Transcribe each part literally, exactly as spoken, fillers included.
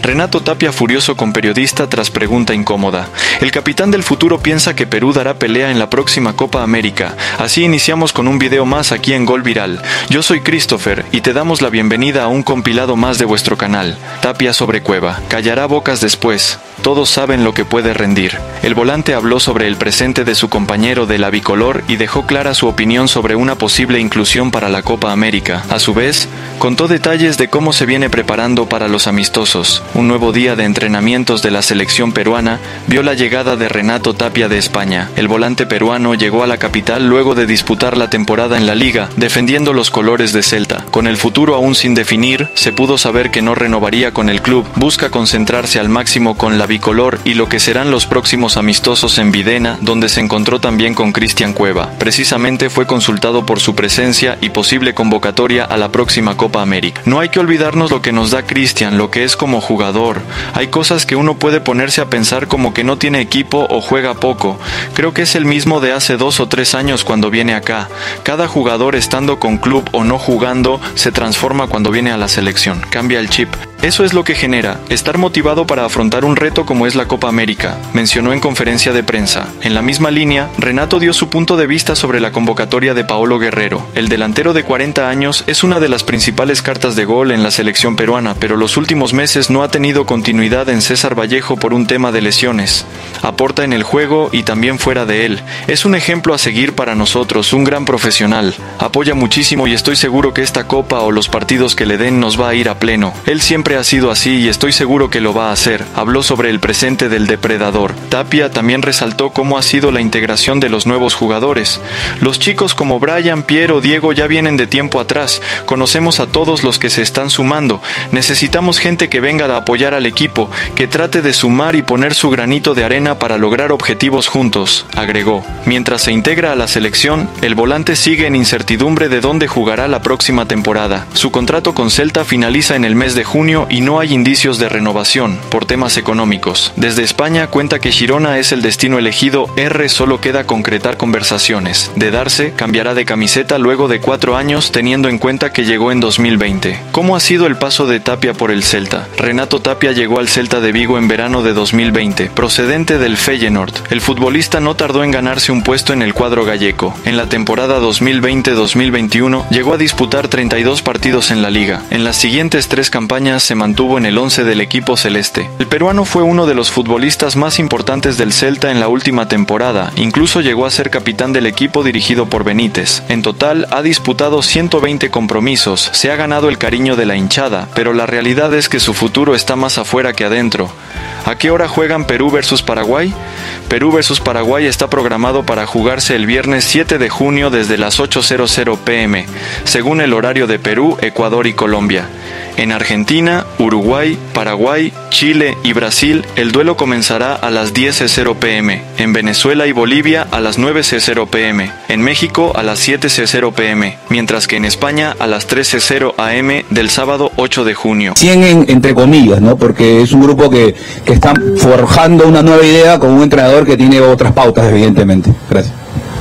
Renato Tapia furioso con periodista tras pregunta incómoda. El capitán del futuro piensa que Perú dará pelea en la próxima Copa América. Así iniciamos con un video más aquí en Gol Viral. Yo soy Christopher y te damos la bienvenida a un compilado más de vuestro canal. Tapia sobre Cueva. Callará bocas después. Todos saben lo que puede rendir. El volante habló sobre el presente de su compañero de la bicolor y dejó clara su opinión sobre una posible inclusión para la Copa América. A su vez, contó detalles de cómo se viene preparando para los amistosos. Un nuevo día de entrenamientos de la selección peruana vio la llegada de Renato Tapia de España. El volante peruano llegó a la capital luego de disputar la temporada en la Liga, defendiendo los colores de Celta. Con el futuro aún sin definir, se pudo saber que no renovaría con el club. Busca concentrarse al máximo con la bicolor y lo que serán los próximos amistosos en Videna, donde se encontró también con Cristian Cueva. Precisamente fue consultado por su presencia y posible convocatoria a la próxima Copa América. No hay que olvidarnos lo que nos da Cristian, lo que es como jugador. Hay cosas que uno puede ponerse a pensar como que no tiene equipo o juega poco. Creo que es el mismo de hace dos o tres años cuando viene acá. Cada jugador estando con club o no jugando se transforma cuando viene a la selección. Cambia el chip. Eso es lo que genera, estar motivado para afrontar un reto como es la Copa América, mencionó en conferencia de prensa. En la misma línea, Renato dio su punto de vista sobre la convocatoria de Paolo Guerrero. El delantero de cuarenta años es una de las principales cartas de gol en la selección peruana, pero los últimos meses no ha tenido continuidad en César Vallejo por un tema de lesiones. Aporta en el juego y también fuera de él. Es un ejemplo a seguir para nosotros, un gran profesional. Apoya muchísimo y estoy seguro que esta Copa o los partidos que le den nos va a ir a pleno. Él siempre ha sido así y estoy seguro que lo va a hacer. Habló sobre el presente del depredador. Tapia también resaltó cómo ha sido la integración de los nuevos jugadores. Los chicos como Brian, Piero, Diego ya vienen de tiempo atrás. Conocemos a todos los que se están sumando. Necesitamos gente que venga a apoyar al equipo, que trate de sumar y poner su granito de arena para lograr objetivos juntos, agregó. Mientras se integra a la selección, el volante sigue en incertidumbre de dónde jugará la próxima temporada. Su contrato con Celta finaliza en el mes de junio y no hay indicios de renovación por temas económicos. Desde España cuenta que Girona es el destino elegido. R solo queda concretar conversaciones. De darse, cambiará de camiseta luego de cuatro años, teniendo en cuenta que llegó en dos mil veinte. ¿Cómo ha sido el paso de Tapia por el Celta? Renato Tapia llegó al Celta de Vigo en verano de dos mil veinte, procedente del Feyenoord. El futbolista no tardó en ganarse un puesto en el cuadro gallego. En la temporada dos mil veinte dos mil veintiuno llegó a disputar treinta y dos partidos en la liga. En las siguientes tres campañas se mantuvo en el once del equipo celeste. El peruano fue uno de los futbolistas más importantes del Celta en la última temporada, incluso llegó a ser capitán del equipo dirigido por Benítez. En total ha disputado ciento veinte compromisos, se ha ganado el cariño de la hinchada, pero la realidad es que su futuro está más afuera que adentro. ¿A qué hora juegan Perú versus Paraguay? Perú versus Paraguay está programado para jugarse el viernes siete de junio desde las ocho pe eme, según el horario de Perú, Ecuador y Colombia. En Argentina, Uruguay, Paraguay, Chile y Brasil, el duelo comenzará a las diez pe eme. En Venezuela y Bolivia a las nueve pe eme. En México a las siete pe eme. Mientras que en España a las trece a eme del sábado ocho de junio. cien en, entre comillas, ¿no? Porque es un grupo que, que está forjando una nueva idea con un entrenador que tiene otras pautas, evidentemente. Gracias.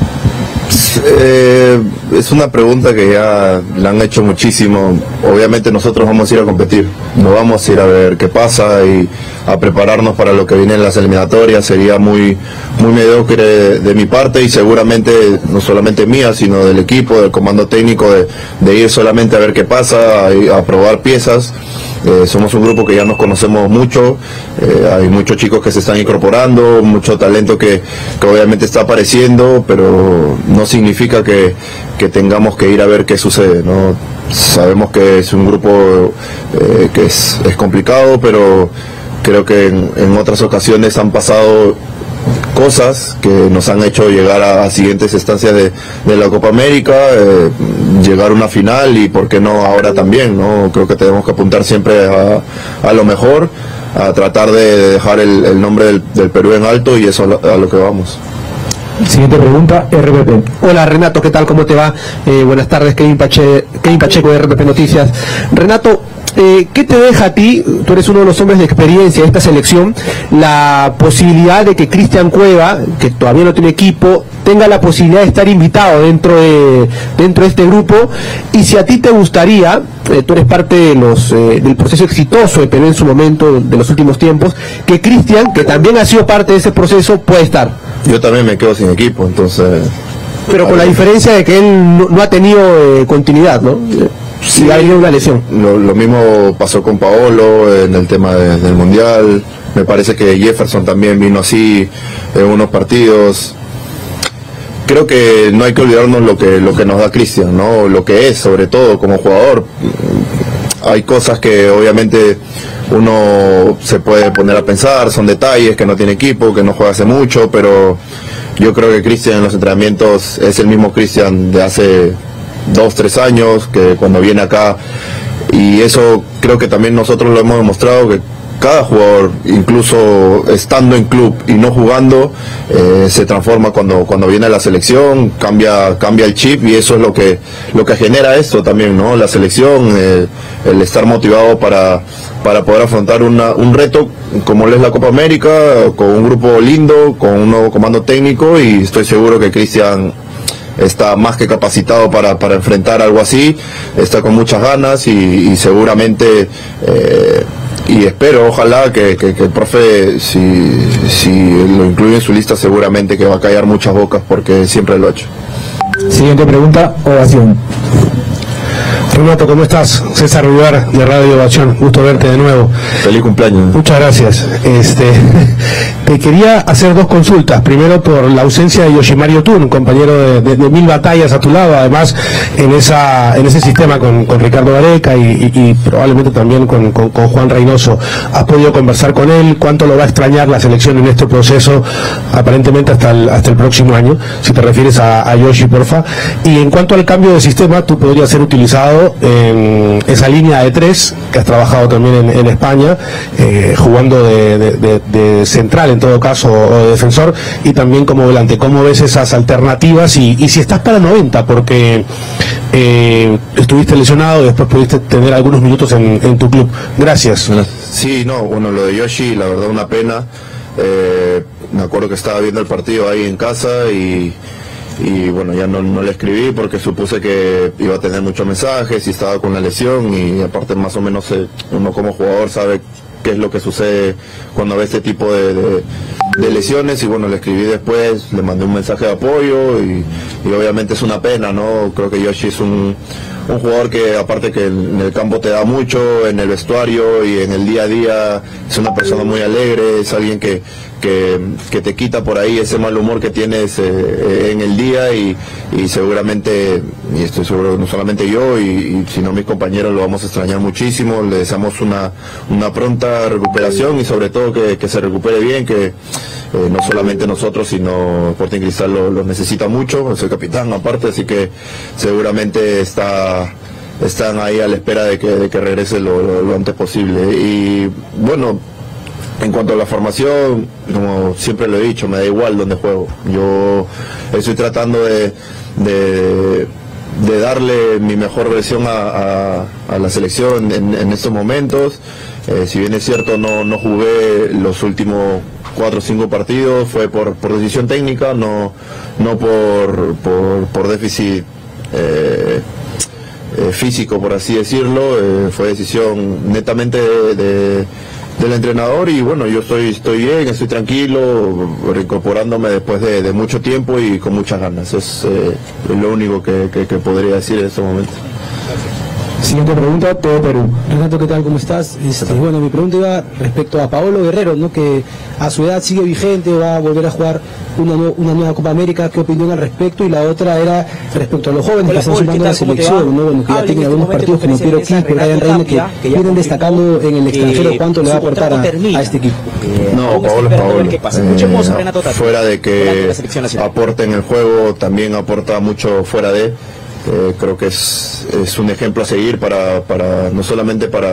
Eh, es una pregunta que ya la han hecho muchísimo. Obviamente nosotros vamos a ir a competir, no vamos a ir a ver qué pasa y a prepararnos para lo que viene en las eliminatorias. Sería muy muy mediocre de, de mi parte y seguramente no solamente mía, sino del equipo, del comando técnico, de, de ir solamente a ver qué pasa, a, a probar piezas. Eh, somos un grupo que ya nos conocemos mucho, eh, hay muchos chicos que se están incorporando, mucho talento que, que obviamente está apareciendo, pero no significa que, que tengamos que ir a ver qué sucede, ¿no? Sabemos que es un grupo eh, que es, es complicado, pero creo que en, en otras ocasiones han pasado cosas que nos han hecho llegar a, a siguientes instancias de, de la Copa América, eh, llegar a una final y por qué no ahora también, ¿no? Creo que tenemos que apuntar siempre a, a lo mejor, a tratar de dejar el, el nombre del, del Perú en alto y eso a lo, a lo que vamos. Siguiente pregunta, R P P. Hola Renato, ¿qué tal? ¿Cómo te va? Eh, buenas tardes, Kevin, Pache, Kevin Pacheco de R P P Noticias. Renato, Eh, ¿Qué te deja a ti, tú eres uno de los hombres de experiencia de esta selección, la posibilidad de que Cristian Cueva, que todavía no tiene equipo, tenga la posibilidad de estar invitado dentro de dentro de este grupo? Y si a ti te gustaría, eh, tú eres parte de los eh, del proceso exitoso de Perú en su momento, de los últimos tiempos, que Cristian, que también ha sido parte de ese proceso, puede estar. Yo también me quedo sin equipo, entonces... Pero con la diferencia de que él no, no ha tenido eh, continuidad, ¿no? Sí, ha habido una lesión. Lo, lo mismo pasó con Paolo en el tema de, del Mundial. Me parece que Jefferson también vino así en unos partidos. Creo que no hay que olvidarnos lo que lo que nos da Cristian, ¿no? Lo que es, sobre todo como jugador. Hay cosas que obviamente uno se puede poner a pensar, son detalles, que no tiene equipo, que no juega hace mucho, pero yo creo que Cristian en los entrenamientos es el mismo Cristian de hace dos, tres años, que cuando viene acá, y eso creo que también nosotros lo hemos demostrado, que cada jugador, incluso estando en club y no jugando, eh, se transforma cuando cuando viene a la selección, cambia cambia el chip, y eso es lo que lo que genera esto también, ¿no? La selección, eh, el estar motivado para para poder afrontar una, un reto como es la Copa América, con un grupo lindo, con un nuevo comando técnico, y estoy seguro que Cristian está más que capacitado para, para enfrentar algo así, está con muchas ganas y, y seguramente, eh, y espero, ojalá que, que, que el profe, si, si lo incluye en su lista, seguramente que va a callar muchas bocas, porque siempre lo ha hecho. Siguiente pregunta, ovación. Renato, ¿cómo estás? César Rugar, de Radio Ovación, gusto verte de nuevo. Feliz cumpleaños. Muchas gracias. Este, te quería hacer dos consultas. Primero, por la ausencia de Yoshimar Yotun, compañero de, de, de mil batallas a tu lado, además en esa en ese sistema con, con Ricardo Gareca y, y, y probablemente también con, con, con Juan Reynoso. ¿Has podido conversar con él? ¿Cuánto lo va a extrañar la selección en este proceso, aparentemente hasta el, hasta el próximo año? Si te refieres a, a Yoshi, porfa. Y en cuanto al cambio de sistema, tú podrías ser utilizado en esa línea de tres que has trabajado también en, en España, eh, jugando de, de, de, de central en todo caso, o de defensor, y también como volante. ¿Cómo ves esas alternativas? Y, y si estás para noventa, porque eh, estuviste lesionado y después pudiste tener algunos minutos en, en tu club. Gracias. Sí, no, bueno, lo de Yoshi, la verdad, una pena. Eh, me acuerdo que estaba viendo el partido ahí en casa y y bueno, ya no, no le escribí porque supuse que iba a tener muchos mensajes y estaba con la lesión, y aparte más o menos eh, uno como jugador sabe qué es lo que sucede cuando ve este tipo de, de, de lesiones, y bueno, le escribí después, le mandé un mensaje de apoyo, y, y obviamente es una pena, ¿no? Creo que Yoshi es un, un jugador que, aparte que en el campo te da mucho, en el vestuario y en el día a día, es una persona muy alegre, es alguien que Que, que te quita por ahí ese mal humor que tienes eh, en el día, y, y seguramente, y estoy seguro, no solamente yo, y, y sino mis compañeros lo vamos a extrañar muchísimo. Le deseamos una, una pronta recuperación, y sobre todo que, que se recupere bien, que eh, no solamente nosotros, sino Sporting Cristal lo, lo necesita mucho, es el capitán aparte, así que seguramente está están ahí a la espera de que, de que regrese lo, lo, lo antes posible. Y bueno, en cuanto a la formación, como siempre lo he dicho, me da igual dónde juego. Yo estoy tratando de, de, de darle mi mejor versión a, a, a la selección en, en estos momentos. Eh, si bien es cierto, no, no jugué los últimos cuatro o cinco partidos, fue por, por decisión técnica, no, no por, por, por déficit eh, eh, físico, por así decirlo. Eh, fue decisión netamente de... de del entrenador, y bueno, yo estoy estoy bien, estoy tranquilo, reincorporándome después de, de mucho tiempo y con muchas ganas. Es eh, lo único que, que, que podría decir en este momento. Siguiente pregunta, todo Perú. Renato, ¿qué tal? ¿Cómo estás? Este, bueno, mi pregunta iba respecto a Paolo Guerrero, ¿no? Que a su edad sigue vigente, va a volver a jugar una, no, una nueva Copa América. ¿Qué opinión al respecto? Y la otra era respecto a los jóvenes. Hola, que están sumando a la selección, ¿no? Bueno, que ya tienen algunos partidos como Piero Quispe, Brian Reina, que, que vienen destacando en el extranjero. ¿Cuánto le va a aportar a, a este equipo? No, Paolo es Paolo. Eh, fuera de que aporta en el juego, también aporta mucho fuera de... Eh, creo que es, es un ejemplo a seguir para, para no solamente para,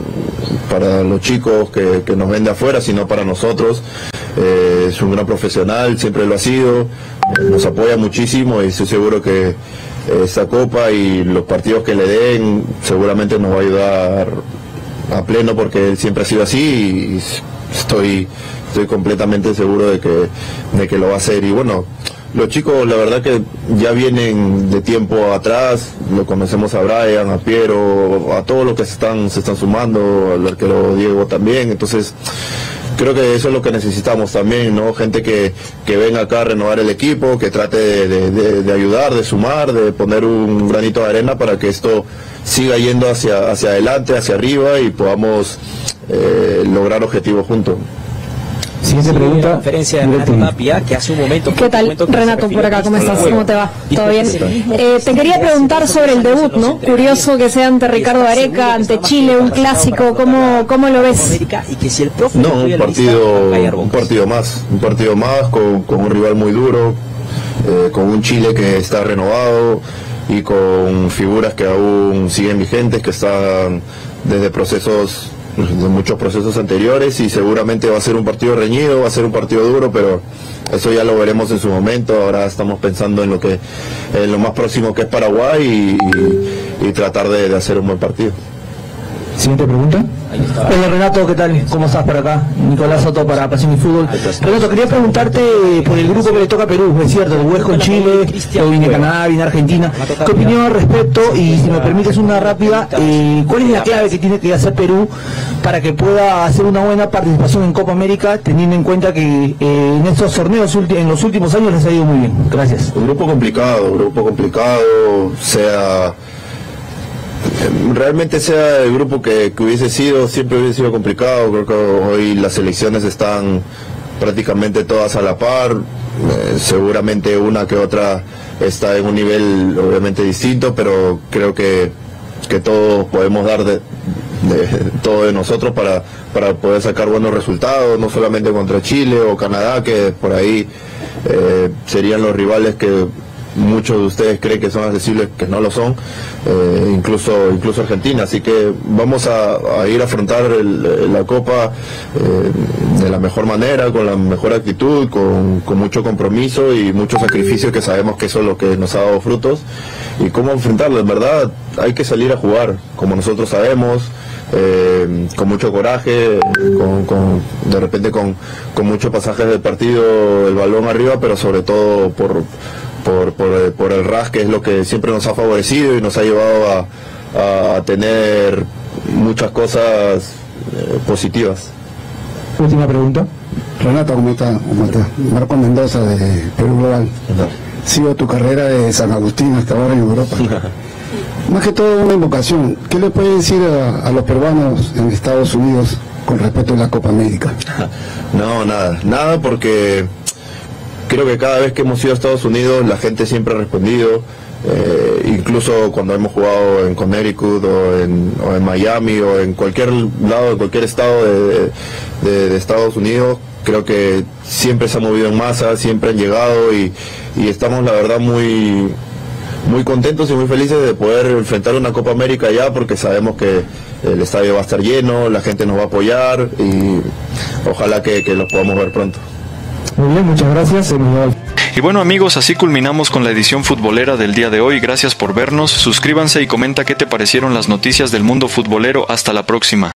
para los chicos que, que nos ven de afuera, sino para nosotros. Eh, es un gran profesional, siempre lo ha sido, eh, nos apoya muchísimo, y estoy seguro que eh, esta copa y los partidos que le den seguramente nos va a ayudar a pleno porque él siempre ha sido así y estoy, estoy completamente seguro de que, de que lo va a hacer. Y bueno, los chicos la verdad que ya vienen de tiempo atrás, lo conocemos a Brian, a Piero, a todos los que se están, se están sumando, al arquero Diego también, entonces creo que eso es lo que necesitamos también, ¿no? Gente que, que venga acá a renovar el equipo, que trate de, de, de, de ayudar, de sumar, de poner un granito de arena para que esto siga yendo hacia, hacia adelante, hacia arriba y podamos eh, lograr objetivos juntos. Siguiente pregunta. La conferencia de Renato Tapia, que hace un momento. ¿Qué tal, Renato, por acá? ¿Cómo estás? ¿Cómo te va? ¿Todo bien? Eh, te quería preguntar sobre el debut, ¿no? Curioso que sea ante Ricardo Gareca, ante Chile, un clásico. ¿Cómo, cómo lo ves? No, un partido, un partido más, un partido más con, con un rival muy duro, eh, con un Chile que está renovado y con figuras que aún siguen vigentes, que están desde procesos de muchos procesos anteriores y seguramente va a ser un partido reñido, va a ser un partido duro, pero eso ya lo veremos en su momento. Ahora estamos pensando en lo que en lo más próximo que es Paraguay y, y, y tratar de, de hacer un buen partido. Siguiente pregunta. Hola Renato, ¿qué tal? ¿Cómo estás por acá? Nicolás Soto para Pasión y Fútbol. Renato, quería preguntarte por el grupo que le toca a Perú, es cierto, el Huesco en Chile, luego viene Canadá, viene Argentina. ¿Qué opinión al respecto? Y si me permites una rápida, eh, ¿cuál es la clave que tiene que hacer Perú para que pueda hacer una buena participación en Copa América, teniendo en cuenta que eh, en estos torneos en los últimos años les ha ido muy bien? Gracias. Un grupo complicado, un grupo complicado, sea... realmente sea el grupo que, que hubiese sido, siempre hubiese sido complicado. Creo que hoy las selecciones están prácticamente todas a la par, eh, seguramente una que otra está en un nivel obviamente distinto, pero creo que, que todos podemos dar de, de, todo de nosotros para, para poder sacar buenos resultados, no solamente contra Chile o Canadá, que por ahí eh, serían los rivales que muchos de ustedes creen que son accesibles, que no lo son, eh, incluso incluso Argentina, así que vamos a, a ir a afrontar el, la Copa eh, de la mejor manera, con la mejor actitud, con, con mucho compromiso y mucho sacrificio, que sabemos que eso es lo que nos ha dado frutos. Y cómo enfrentarlo, en verdad hay que salir a jugar como nosotros sabemos, eh, con mucho coraje, con, con, de repente con, con muchos pasajes del partido, el balón arriba, pero sobre todo por Por, por, por el R A S, que es lo que siempre nos ha favorecido y nos ha llevado a, a, a tener muchas cosas eh, positivas. Última pregunta. Renato, ¿cómo está? ¿Cómo está? Marco Mendoza de Perú Global. No. Sigo tu carrera de San Agustín hasta ahora en Europa. Más que todo una invocación. ¿Qué le puede decir a, a los peruanos en Estados Unidos con respecto a la Copa América? No, nada, nada porque creo que cada vez que hemos ido a Estados Unidos la gente siempre ha respondido, eh, incluso cuando hemos jugado en Connecticut o en, o en Miami o en cualquier lado, en cualquier estado de, de, de Estados Unidos, creo que siempre se ha movido en masa, siempre han llegado y, y estamos la verdad muy, muy contentos y muy felices de poder enfrentar una Copa América allá, porque sabemos que el estadio va a estar lleno, la gente nos va a apoyar y ojalá que, que los podamos ver pronto. Muy bien, muchas gracias. Y bueno amigos, así culminamos con la edición futbolera del día de hoy. Gracias por vernos, suscríbanse y comenta qué te parecieron las noticias del mundo futbolero. Hasta la próxima.